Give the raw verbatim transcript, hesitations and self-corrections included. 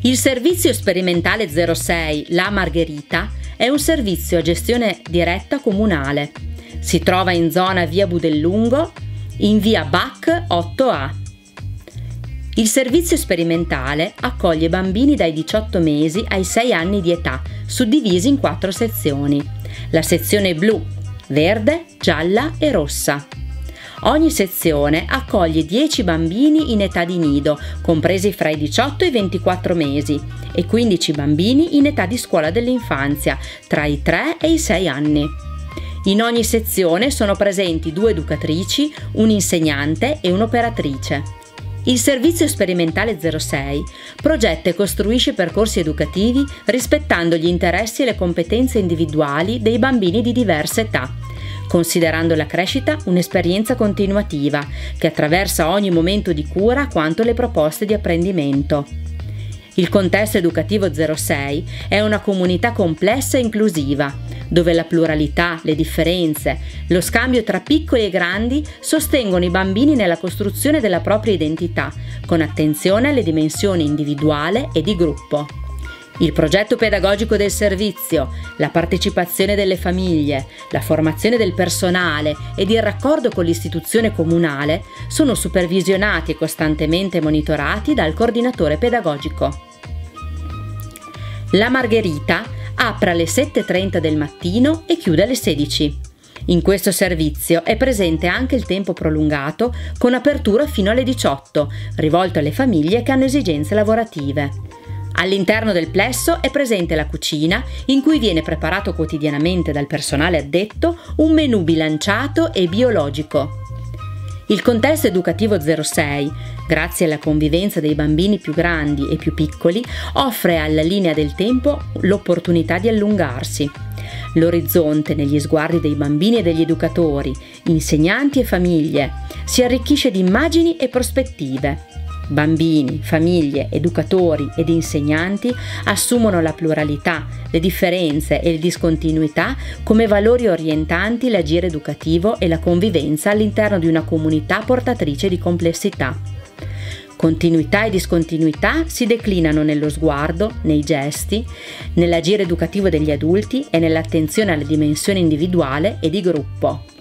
Il servizio sperimentale zero sei La Margherita è un servizio a gestione diretta comunale. Si trova in zona via Budellungo, in via Bach otto A. Il servizio sperimentale accoglie bambini dai diciotto mesi ai sei anni di età, suddivisi in quattro sezioni. La sezione blu, verde, gialla e rossa. Ogni sezione accoglie dieci bambini in età di nido, compresi fra i diciotto e i ventiquattro mesi, e quindici bambini in età di scuola dell'infanzia, tra i tre e i sei anni. In ogni sezione sono presenti due educatrici, un insegnante e un'operatrice. Il servizio sperimentale zero sei progetta e costruisce percorsi educativi rispettando gli interessi e le competenze individuali dei bambini di diverse età, considerando la crescita un'esperienza continuativa che attraversa ogni momento di cura quanto le proposte di apprendimento. Il contesto educativo zero sei è una comunità complessa e inclusiva, dove la pluralità, le differenze, lo scambio tra piccoli e grandi sostengono i bambini nella costruzione della propria identità, con attenzione alle dimensioni individuale e di gruppo. Il progetto pedagogico del servizio, la partecipazione delle famiglie, la formazione del personale ed il raccordo con l'istituzione comunale sono supervisionati e costantemente monitorati dal coordinatore pedagogico. La Margherita apre alle sette e trenta del mattino e chiude alle sedici. In questo servizio è presente anche il tempo prolungato con apertura fino alle diciotto, rivolto alle famiglie che hanno esigenze lavorative. All'interno del plesso è presente la cucina, in cui viene preparato quotidianamente dal personale addetto un menù bilanciato e biologico. Il contesto educativo zero sei, grazie alla convivenza dei bambini più grandi e più piccoli, offre alla linea del tempo l'opportunità di allungarsi. L'orizzonte negli sguardi dei bambini e degli educatori, insegnanti e famiglie si arricchisce di immagini e prospettive. Bambini, famiglie, educatori ed insegnanti assumono la pluralità, le differenze e le discontinuità come valori orientanti l'agire educativo e la convivenza all'interno di una comunità portatrice di complessità. Continuità e discontinuità si declinano nello sguardo, nei gesti, nell'agire educativo degli adulti e nell'attenzione alla dimensione individuale e di gruppo.